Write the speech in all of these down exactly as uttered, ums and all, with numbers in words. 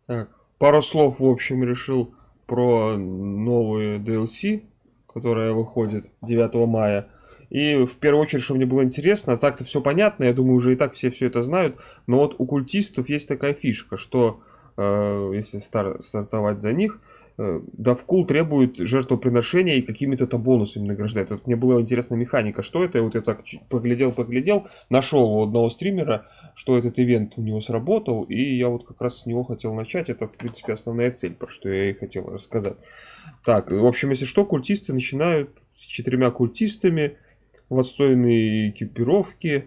Так, пару слов, в общем, решил про новые ди эл си, которая выходит девятого мая. И в первую очередь, что мне было интересно, так-то все понятно, я думаю, уже и так все все это знают, но вот у культистов есть такая фишка, что э, если стар- стартовать за них, э, Давкул требует жертвоприношения и какими-то там бонусами награждает. Вот мне была интересна механика, что это, и вот я так чуть поглядел-поглядел, нашел у одного стримера, что этот ивент у него сработал, и я вот как раз с него хотел начать. Это, в принципе, основная цель, про что я и хотел рассказать. Так, в общем, если что, культисты начинают с четырьмя культистами в отстойной экипировке,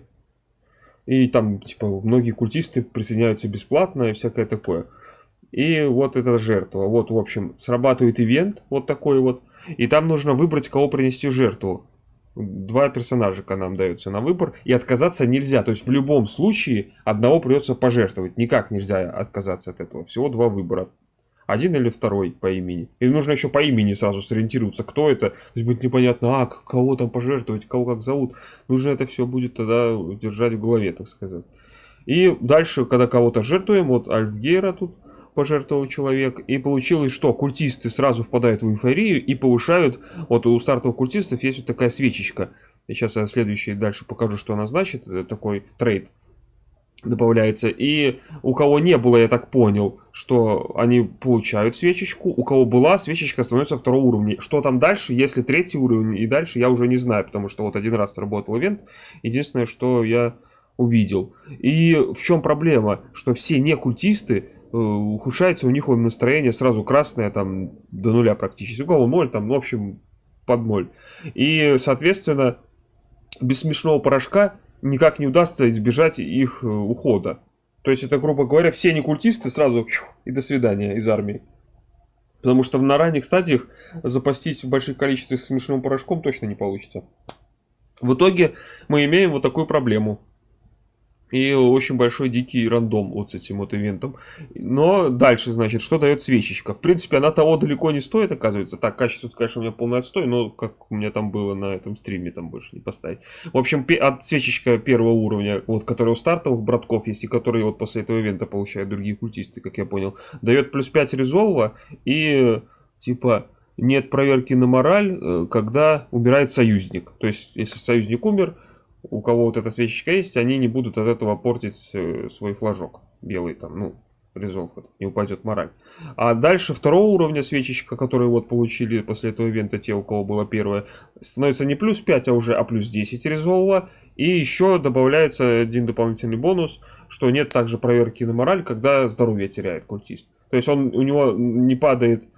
и там, типа, многие культисты присоединяются бесплатно и всякое такое. И вот эта жертва. Вот, в общем, срабатывает ивент вот такой вот. И там нужно выбрать, кого принести в жертву. Два персонажика нам даются на выбор. И отказаться нельзя. То есть в любом случае одного придется пожертвовать. Никак нельзя отказаться от этого. Всего два выбора. Один или второй по имени. И нужно еще по имени сразу сориентироваться, кто это. То есть будет непонятно, а, кого там пожертвовать, кого как зовут. Нужно это все будет тогда держать в голове, так сказать. И дальше, когда кого-то жертвуем, вот Альфгейра тут пожертвовал человек, и получилось, что культисты сразу впадают в эйфорию и повышают, вот у стартовых культистов есть вот такая свечечка. И сейчас я следующий дальше покажу, что она значит, это такой трейд добавляется. И у кого не было, я так понял, что они получают свечечку, у кого была, свечечка становится второго уровня. Что там дальше, если третий уровень и дальше, я уже не знаю, потому что вот один раз работал ивент, единственное, что я увидел. И в чем проблема? Что все не культисты, э, ухудшается у них он настроение сразу красное, там, до нуля практически. У кого ноль, там, ну, в общем, под ноль. И, соответственно, без смешного порошка никак не удастся избежать их э, ухода. То есть это, грубо говоря, все не культисты сразу и до свидания из армии. Потому что на ранних стадиях запастись в больших количествах смешным порошком точно не получится. В итоге мы имеем вот такую проблему. И очень большой дикий рандом вот с этим вот ивентом. Но дальше, значит, что дает свечечка? В принципе, она того далеко не стоит, оказывается. Так, качество, конечно, у меня полный отстой, но как у меня там было на этом стриме, там больше не поставить. В общем, от свечечка первого уровня, вот, который у стартовых братков есть, и которые вот после этого ивента получают другие культисты, как я понял, дает плюс пять резолва и, типа, нет проверки на мораль, э, когда умирает союзник. То есть, если союзник умер, у кого вот эта свечечка есть, они не будут от этого портить э, свой флажок. Белый там, ну, резолв, не упадет мораль. А дальше второго уровня свечечка, которые вот получили после этого ивента те, у кого было первое, становится не плюс пять, а уже а плюс десять резолва. И еще добавляется один дополнительный бонус, что нет также проверки на мораль, когда здоровье теряет культист. То есть он, у него не падает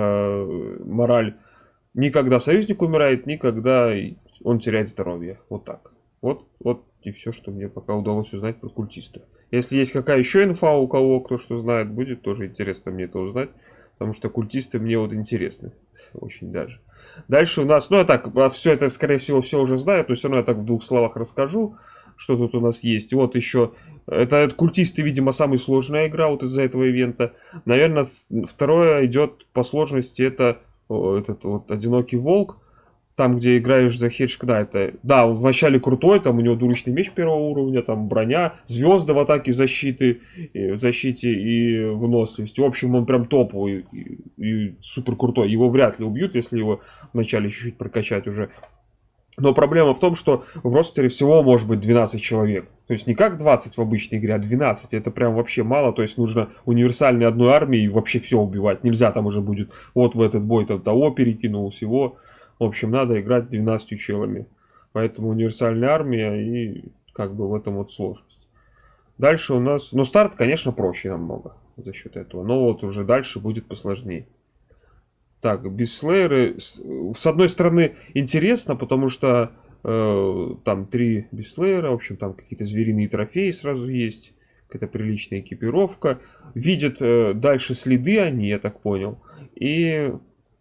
э, мораль ни когда союзник умирает, ни когда он теряет здоровье. Вот так. Вот, вот и все, что мне пока удалось узнать про культистов. Если есть какая еще инфа у кого, кто что знает, будет тоже интересно мне это узнать. Потому что культисты мне вот интересны. Очень даже. Дальше у нас, ну я так, все это скорее всего все уже знают, но все равно я так в двух словах расскажу, что тут у нас есть. Вот еще, это, это культисты, видимо, самая сложная игра вот из-за этого ивента. Наверное, второе идет по сложности, это о, этот вот одинокий волк. Там, где играешь за Хедж Кнайта. Да, он вначале крутой, там у него двуручный меч первого уровня, там броня, звезды в атаке, защиты, и, в защите и выносливости. В общем, он прям топовый и, и супер крутой. Его вряд ли убьют, если его вначале чуть-чуть прокачать уже. Но проблема в том, что в ростере всего может быть двенадцать человек. То есть не как двадцать в обычной игре, а двенадцать. Это прям вообще мало. То есть нужно универсальной одной армией вообще все убивать. Нельзя там уже будет вот в этот бой там того перекинул, всего. В общем, надо играть двенадцатью челами. Поэтому универсальная армия и как бы в этом вот сложность. Дальше у нас... Ну, старт, конечно, проще намного за счет этого. Но вот уже дальше будет посложнее. Так, бестслееры. С одной стороны, интересно, потому что э, там три бестслеера. В общем, там какие-то звериные трофеи сразу есть. Какая-то приличная экипировка. Видят э, дальше следы они, я так понял. И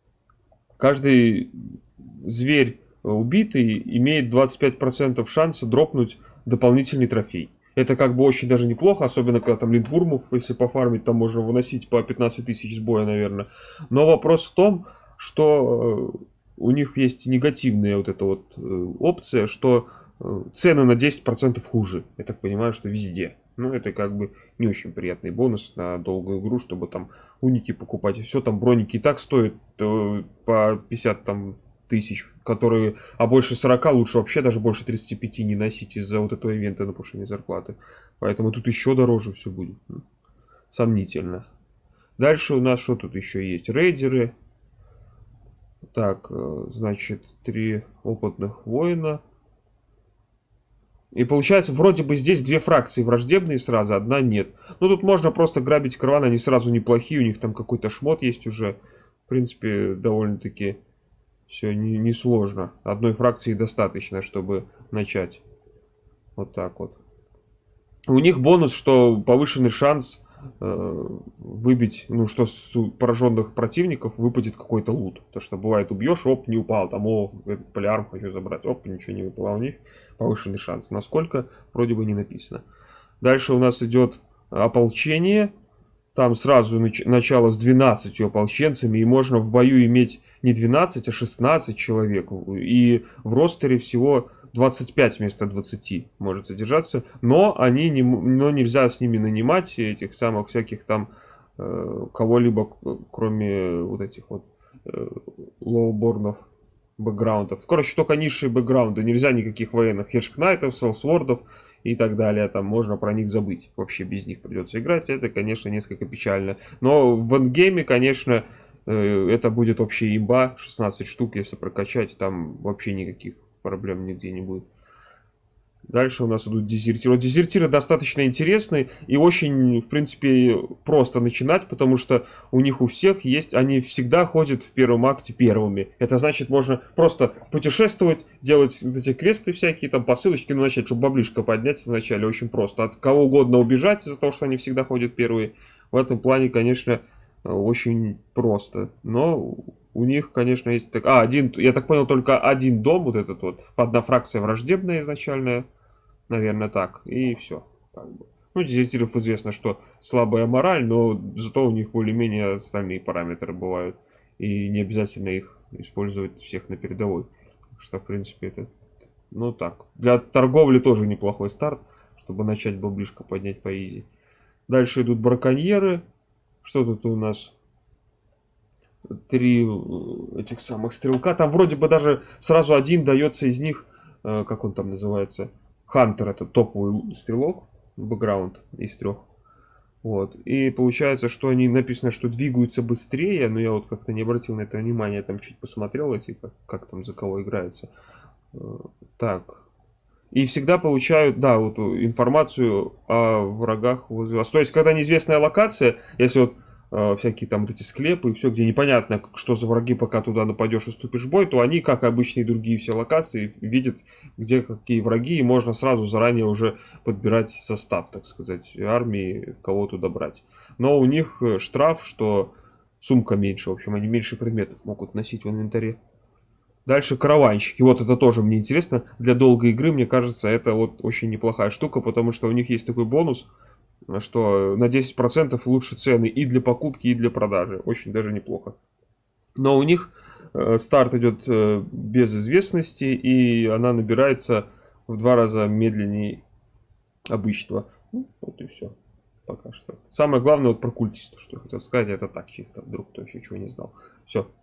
каждый зверь убитый имеет двадцать пять процентов шанса дропнуть дополнительный трофей. Это как бы очень даже неплохо, особенно когда там линдвурмов, если пофармить, там можно выносить по пятнадцать тысяч с боя, наверное. Но вопрос в том, что э, у них есть негативная вот эта вот э, опция, что э, цены на десять процентов хуже. Я так понимаю, что везде. Ну, это как бы не очень приятный бонус на долгую игру, чтобы там уники покупать. Все там броники и так стоят э, по пятьдесят там тысяч, которые, а больше сорока лучше вообще даже больше тридцати пяти не носить из-за вот этого ивента на повышение зарплаты. Поэтому тут еще дороже все будет. Сомнительно. Дальше у нас что тут еще есть? Рейдеры. Так, э, значит, три опытных воина. И получается, вроде бы здесь две фракции враждебные сразу, одна нет. Ну, тут можно просто грабить караван, они сразу неплохие, у них там какой-то шмот есть уже. В принципе, довольно-таки все несложно. Не Одной фракции достаточно, чтобы начать. Вот так вот. У них бонус, что повышенный шанс э, выбить, ну, что с пораженных противников выпадет какой-то лут. То, что бывает, убьешь, оп, не упал, там, о, этот полиарм хочу забрать, оп, ничего не выпало, у них повышенный шанс. Насколько, вроде бы не написано. Дальше у нас идет ополчение. Там сразу нач начало с двенадцатью ополченцами, и можно в бою иметь не двенадцать, а шестнадцать человек. И в ростере всего двадцать пять вместо двадцати может содержаться, но они не, но нельзя с ними нанимать этих самых всяких там э, кого-либо, кроме вот этих вот э, лоуборнов, бэкграундов. Короче, только низшие бэкграунды, нельзя никаких военных хедж-кнайтов, селсвордов и так далее, там можно про них забыть, вообще без них придется играть, это, конечно, несколько печально. Но в эндгейме, конечно, э, это будет вообще имба, шестнадцать штук, если прокачать, там вообще никаких проблем нигде не будет. Дальше у нас идут дезертиры. Дезертиры достаточно интересные и очень, в принципе, просто начинать, потому что у них у всех есть, они всегда ходят в первом акте первыми. Это значит, можно просто путешествовать, делать вот эти квесты всякие, там посылочки, ну, начать, чтобы баблишко поднять вначале, очень просто. От кого угодно убежать из-за того, что они всегда ходят первые. В этом плане, конечно, очень просто. Но у них, конечно, есть... Так... А, один, я так понял, только один дом, вот этот вот. Одна фракция враждебная изначальная. Наверное, так. И все. Как бы. Ну, дезертиров известно, что слабая мораль, но зато у них более-менее остальные параметры бывают. И не обязательно их использовать всех на передовой. Что, в принципе, это... Ну, так. Для торговли тоже неплохой старт, чтобы начать баблишко поднять по изи. Дальше идут браконьеры. Что тут у нас? Три этих самых стрелка. Там вроде бы даже сразу один дается из них, как он там называется, Хантер, это топовый стрелок, бэкграунд из трех. Вот. И получается, что они написано, что двигаются быстрее, но я вот как-то не обратил на это внимание, я там чуть посмотрел эти, как, как там за кого играется. Так. И всегда получают, да, вот информацию о врагах возле вас. То есть, когда неизвестная локация, если вот всякие там вот эти склепы и все, где непонятно, что за враги, пока туда нападешь и вступишь в бой, то они, как обычные другие все локации, видят, где какие враги, и можно сразу заранее уже подбирать состав, так сказать, армии, кого туда брать. Но у них штраф, что сумка меньше, в общем, они меньше предметов могут носить в инвентаре. Дальше караванщики. Вот это тоже мне интересно. Для долгой игры, мне кажется, это вот очень неплохая штука, потому что у них есть такой бонус, что на десять процентов лучше цены и для покупки, и для продажи. Очень даже неплохо. Но у них э, старт идет э, без известности, и она набирается в два раза медленнее обычного. Ну, вот и все. Пока что. Самое главное вот про культиста, что я хотел сказать, это так чисто. Вдруг кто еще чего не знал. Все.